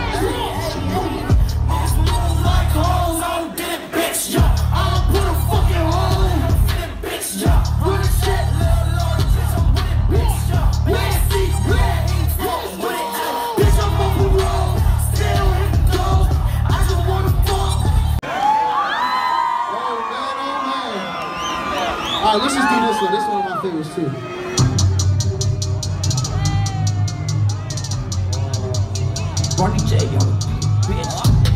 Alright, let's just do this one. This is one of my favorites too. Barney J, yo, bitch.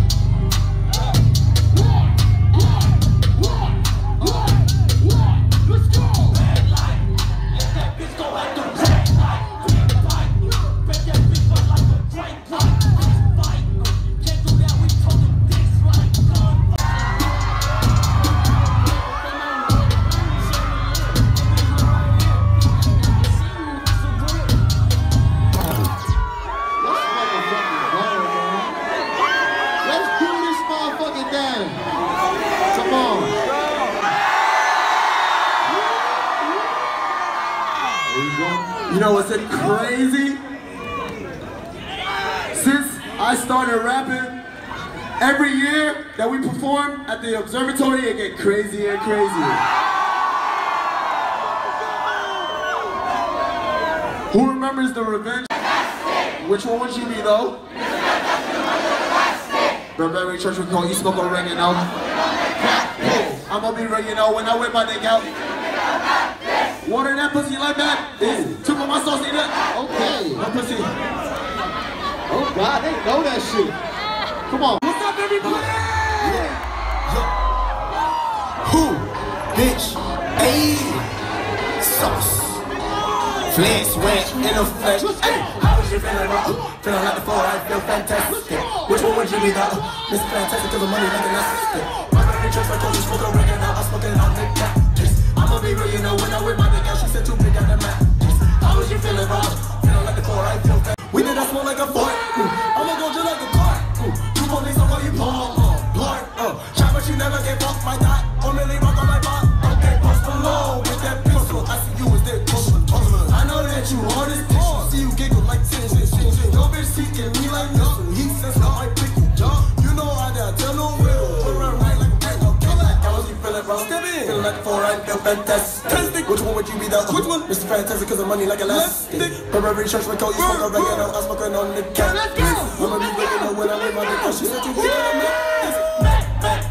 You know what's crazy? Since I started rapping, every year that we perform at the observatory, it gets crazier and crazier. Who remembers the Revenge? Which one would you be though? Burberry Church would call you smoke oregano. I'ma be oregano when I whip my dick out. Water that pussy like that. Took on my sauce, eat that. Okay. My pussy. Oh God, they know that shit. Come on. What's up, everybody? Who? Bitch. Ayy. Sauce. Flesh wet in the flesh. Hey, how was you feeling, bro? Feeling like the floor, I feel fantastic. Which one would you be, though? Mr. Fantastic, cause the money like an assistant. My baby just like you smoke a oregano. I smoke it on the cat. I'ma be real, you know, when I with my dick out, she said too big on the map. How was you feeling, bro? Feeling like the core, I feel fat. We did that smoke like a fart. I'ma go just like a car. You police, I'll call you Bart. Try, but you never get fucked by that. Or really rock on my bot. Okay, post alone with that pistol. I see you as that puzzle. I know that you hard as tissue. See you giggle like tin. Your bitch seeking me like no. He says no, I pick you. You know I dare tell no riddle. Put around right like a brick. Okay, how was you feeling, bro? Step in. Feeling like the four, I feel fantastic. Which one would you be the? Which one? Mr. Fantastic, cause the money like elastic. Burberry Church would call you smoke oregano. I'm smoking on the cat. I'ma be looking at when I with my dick out. She said you big on the map.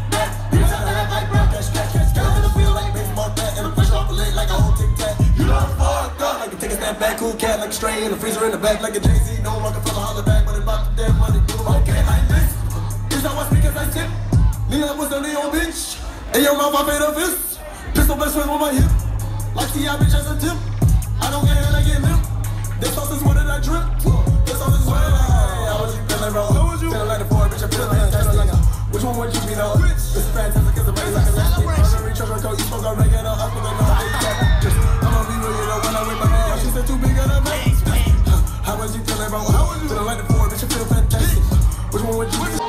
Back cool cat like a stray in the freezer in the back like a Jay-Z. No longer feel a holler back, but about the damn money do okay like this. Is that what speakers I tip? Lean up was the Leo bitch. In your mouth I made a fist. Pistol best friend on my hip. Like T.I. bitch as a tip. I don't get hit, I get limp. This sauce is what did I drip? This sauce is what did I. How was you feeling, bro? Feeling like the boy, bitch, I feel fantastic. Which one would you be though? Mr. Fantastic cause the money like a elastic. Burberry Church would call you smoke oregano. I'm smoking on the cat. I'ma be real, you know, when I with my dick out. She said too big on the map. How was you feeling, bro? Feeling like the boy, bitch, I feel fantastic. Which one would you be?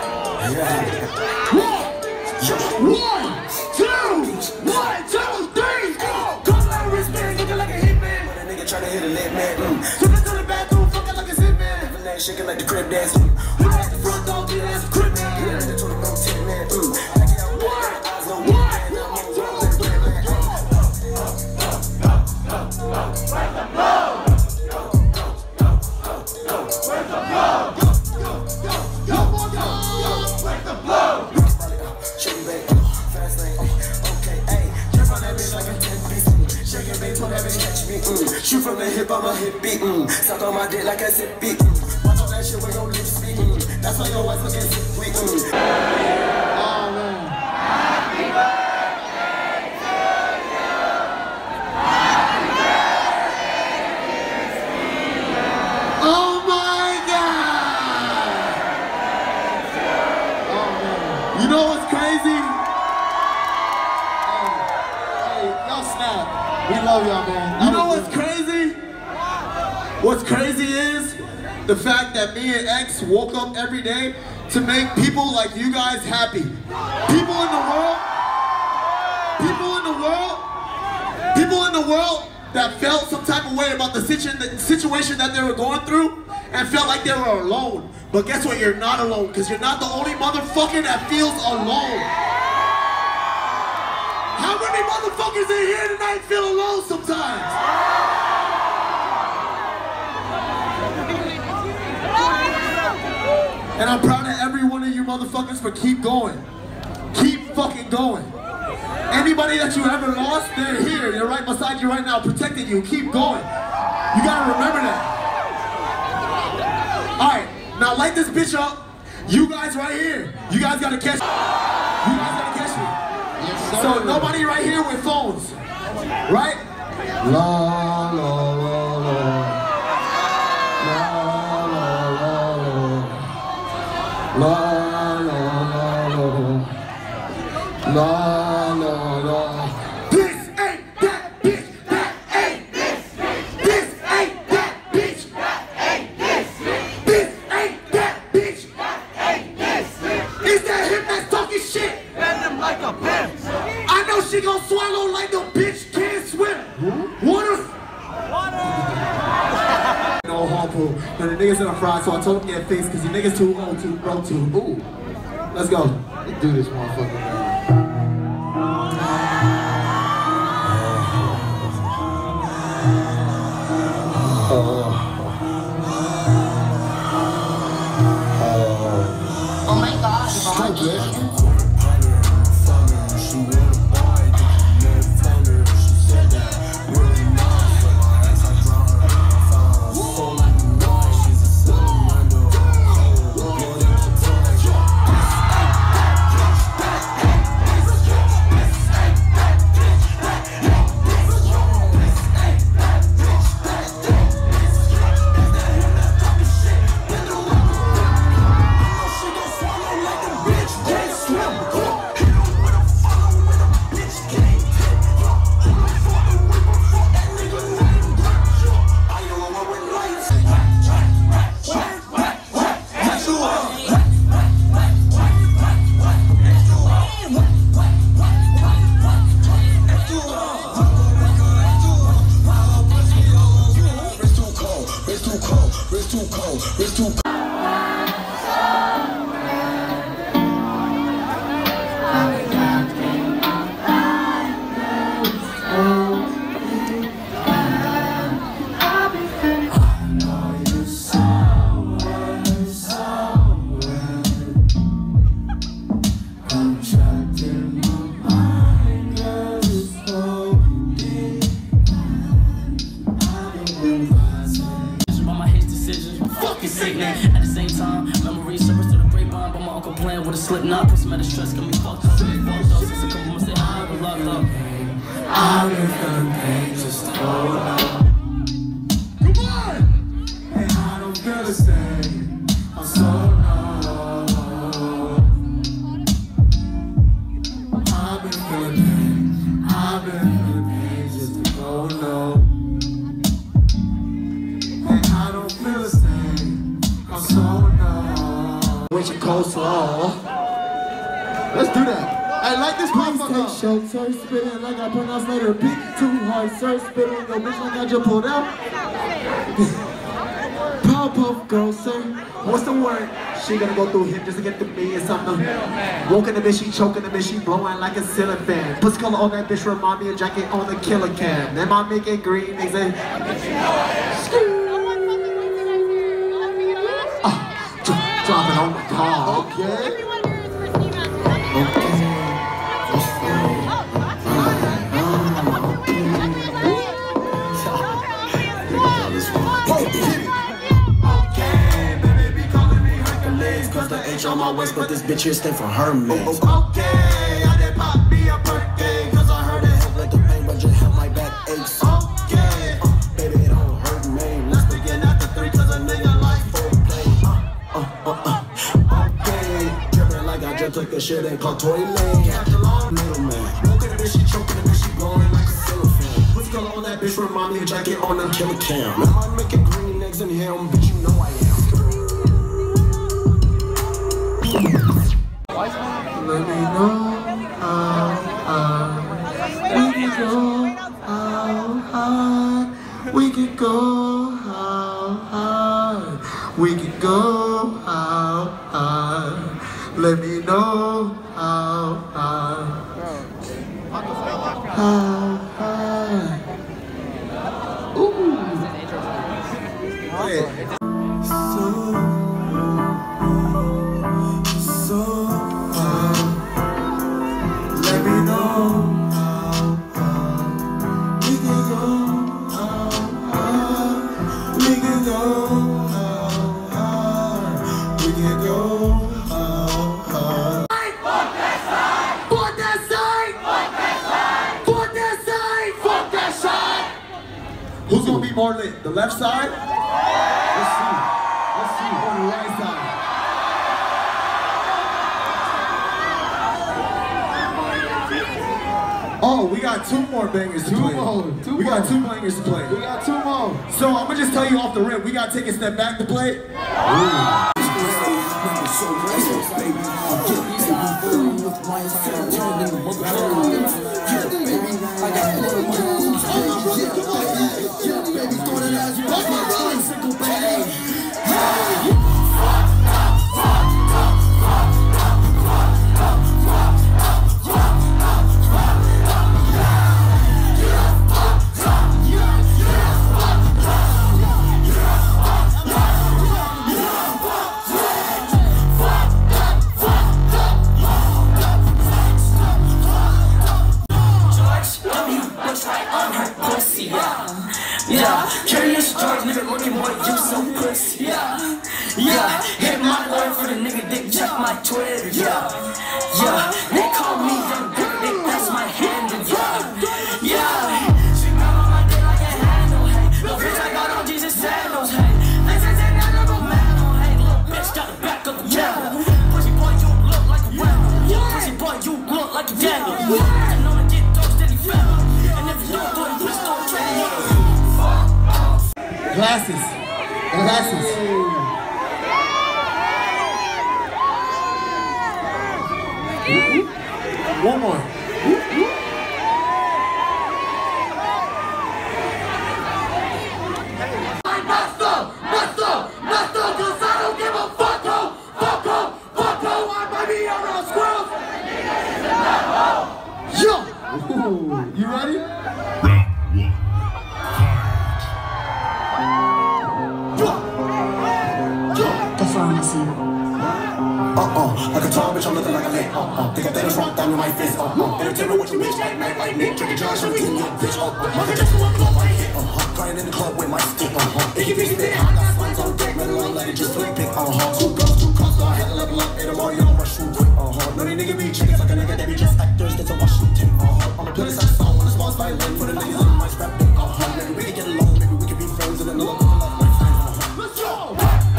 One, two, three, go! Come like a wristband, looking like a hitman. When a nigga tryna hit a lit man. Took it to the bathroom, fucking like a zip man. Living that shaking like the crib dance. Who at the front door, get ass a crib man. Get in the 20 bro, 10 man. Back it out, eyes on one man. Shoot from the hip on my hip beat, suck on my dick like a sip beat. Watch all that shit where your lips speak, that's why your wife looking sick sweet. Oh man. Happy birthday to you. Happy birthday to you. Oh my God. Oh man. You know what's crazy? Hey, y'all snap. We love y'all, man. You know what's crazy? What's crazy is the fact that me and X woke up every day to make people like you guys happy. People in the world that felt some type of way about the situation that they were going through, and felt like they were alone. But guess what? You're not alone, because you're not the only motherfucker that feels alone. How many motherfuckers in here tonight feel alone sometimes? And I'm proud of every one of you motherfuckers for keep going. Keep fucking going. Anybody that you ever lost, they're here. They're right beside you right now, protecting you. Keep going. You gotta remember that. Alright, now light this bitch up. You guys right here. You guys gotta catch me. You guys gotta catch me. Yes, sir. So nobody right here with phones. Right? La la la la. La la la la. La la la la. La la la. This ain't that bitch. That ain't this bitch. This ain't that bitch. That ain't this bitch. This ain't that bitch. That ain't this bitch. Is that him that's talking shit? Bend him like a bitch. I know she gon' swallow like the bitch can't swim. Water. No harmful. But the niggas in the fry, so I told him to get fixed because the niggas too old to bro too. Ooh. Let's go. Let's do this motherfucker, man. Oh my God, So good. At the same time, memories surface to the grapevine, but my uncle playing with a slip knot. Put some of the stress, got me fucked up. Since a couple months they high, but locked up. I've been feeling pain just to hold on. Come on! And I don't feel the same. I'm so numb. I've been feeling pain. I've been feeling pain just to go low. And I don't feel the same. I'm so numb. With your coleslaw. Let's do that. I like this motherfucker. Take shelter, spitting like I pronounced letter B. Too hard, sir, spitting your bitch like I just pulled out. Powerpuff girl, sir. What's the word? She gonna go through him just to get to me or something. Walking the bitch, she choking the bitch, she blowing like a ceiling fan. Pussy color on that bitch remind me of jacket on the killer cam. Then my making green niggas and dropping on the car. Okay. On my waist, but this bitch here stand for her man. Okay, I did pop me a birthday, cause I heard it help Let the pain, but just help my back aches. Okay, Baby, it don't hurt me. let's begin after 3 cause a nigga like foreplay. Okay, dripping like I just took a shit and called toilet. Captain Long, middleman. Walking the bitch, she choking the bitch, she blowing like a ceiling fan. What's color on that bitch remind me of jacket on the killer cam. Am I making green eggs in him? Bitch, you know I am. Let me know how we can go, how high we can go, how high Let me know how high. Ooh. Yeah. So high. Let me know how high. We can go how high. We can go how high. We can go. Who's gonna be more lit? The left side? Let's see. Let's see. On the right side. Oh, we got two more bangers to play. We got two bangers to play. We got two more. So I'm gonna just tell you off the rip, we gotta take a step back to play. Yeah, curious George, nigga looking boy, you so pussy. Yeah, hit my line for the nigga dick, check my Twitter. Yeah, they call me young dick, that's my handle. Yeah, she got on my dick like a handle. Hey, the bitch I got on Jesus sandals. Hey, they say that little man. Hey, little bitch got the back of the camera. Pussy boy, you look like a rebel. Pussy boy, you look like a dagger. I know to get those steady fella, and if you don't do it, please don't trade me. Glasses. Glasses. One more. Master, cause I don't give a fuck, I might be around squirrels. Yo! You ready? Like a tall bitch, I'm looking like a leg. Think I better rock down with my fist. Better tell me what you wish, like night, like Nick. Drinking Josh, everything, your bitch. Mother just one club, I hit. Crying in the club with my stick. If you think that I got slimes on deck, better not let it just flick pick. Two girls, two cups, so I had to level up. In the morning, I'm rush shoot quick. No, they nigga be chickens like a nigga, they be just actors. That's a wash shoot tape. I'ma put this on the song when it's lost violin. For the niggas in my scrap book. Maybe we can get along, maybe we can be friends and then the love of my friends. Let's go!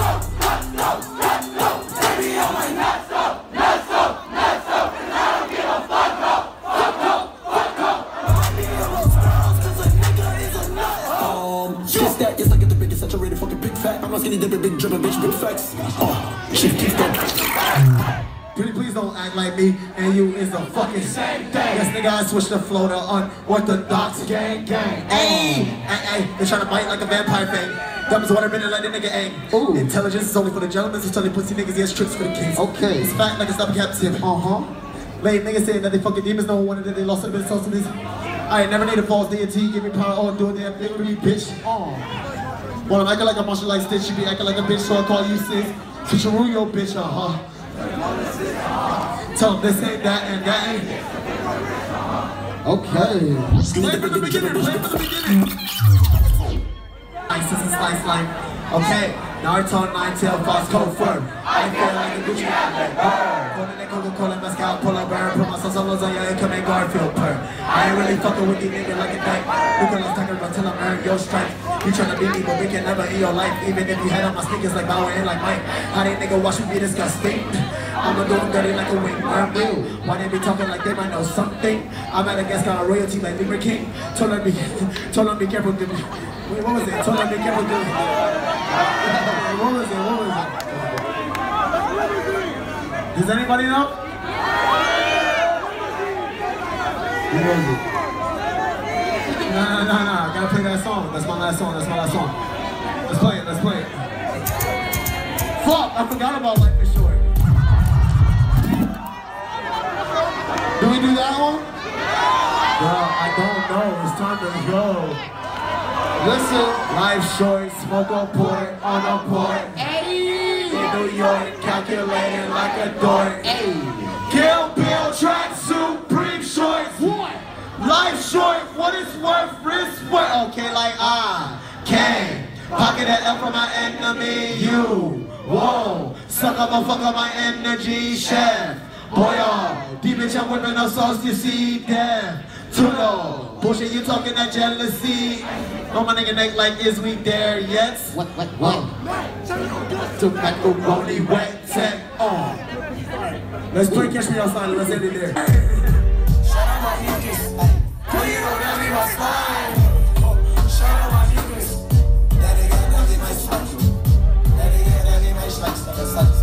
Baby, on my nuts. I'm not skinny dipping, big dripping, bitch, big flex. Pretty please don't act like me and you is the fucking same thing. Yes, nigga, I switched the flow to unorthodox. Gang. Hey, they tryna bite like a vampire thing. Dumb as water, minute like the nigga aim. Ooh. Intelligence is only for the gentlemen, so tell the pussy niggas, yes, tricks for the kids. Okay. It's fact like a stop captive. Lame niggas saying that they fucking demons, no one wanted that they lost a bit of substance. I ain't never need a false deity, give me power, all do a damn thing with me, bitch. Well, I'm acting like a monster like Stitch, you be acting like a bitch, so I call you sis. Switcheroo your bitch, Tell them this ain't that and that ain't. Okay. Play from the beginning. This is slice like. Okay. Naruto, Nine-Tail, Fox, Code Firm. I feel like a Gucci outlet. Coca-Cola, Mezcal, pull up, burn. Put my sauce on lasagna and come in Garfield purr. I ain't really fucking with these niggas like a dyke. You can lost talking until I'm earned your strike. You tryna beat me, but we can never in your life. Even if you had on my sneakers like Bauer and like Mike. How they nigga watch me be disgusting? I'ma do them dirty like a wing. I'm real. Why they be talking like they might know something? I'm at a guest got a royalty like Libra King. Told them be careful. Wait, what was it? Told them be careful. What was it? Does anybody know? What was it? No. I gotta play that song. That's my last song. Let's play it. Fuck, I forgot about Life is Short. know, it's time to go. Listen. Life short, smoke a port on a port. Hey. In New York, calculating like a dork. Hey. Kill Bill, tracksuit, brief shorts. What? Life short, what it's worth, wrist worth. Okay, like I can pocket that L from my enemy. You won't suck up or fuck up my energy, chef. Boy, deep bitch, I'm whipping up sauce, you see death. Tudo, bullshit, you talking that jealousy. On my nigga neck like, is we there yet? What? Tobacco, bony, wet, tech, on. Let's play Catch Me Outside and let's end it there. Shout out my niggas. Put it on every my slide. Shout out my niggas. Daddy got nothing my slide. Daddy got nothing my slide.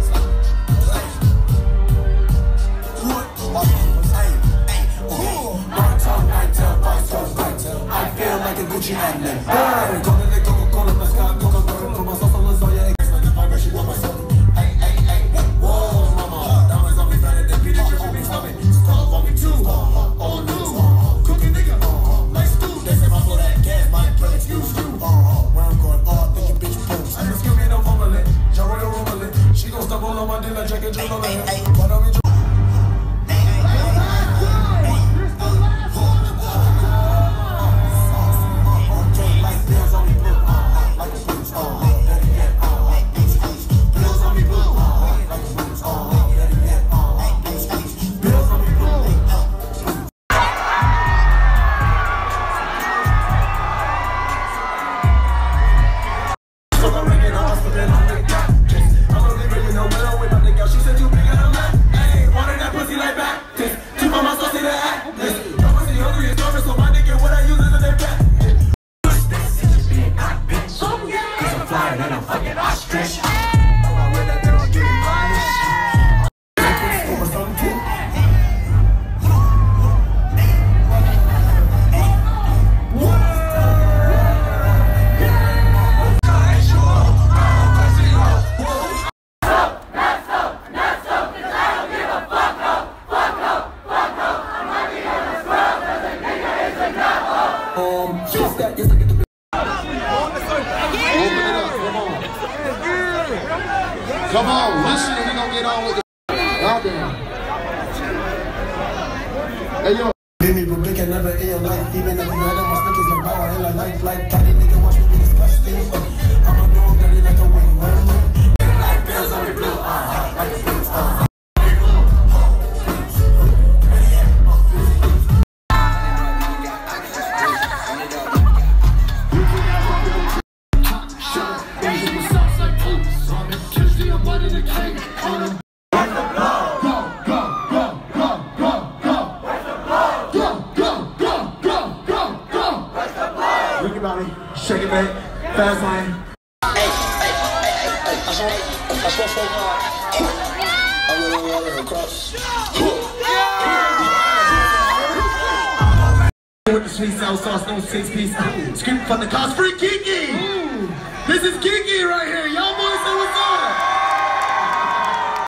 I feel like a Gucci magnet. Hey, call it Coca-Cola, mascot, Coca-Cola, put my sauce on lasagna. I she want my son. Hey, whoa, mama. Diamonds on me, better than Peter Griffin, big stomach. Stop on me too. Oh, no. Cooking nigga. Nice dude. They say my flow that gas, my kill excuse you. Where I'm going, think you bitch pose. Excuse me, no fumbling. Jarrell rumbling. She gon' stumble on my dinner, check it, drill on it. But I'm in Come on, listen, we gonna get on with it. Goddamn. Hey, yo. They can never air like, even if you had my sneakers like power in life, like Caddy nigga watch me be disgusting. I'm a dog dirty like a wing, like bills on me blue, like a blue, shake it back, fast lane. With the sweet sour sauce, no 6-piece. Scream from the cost, free Kiki. This is Kiki right here.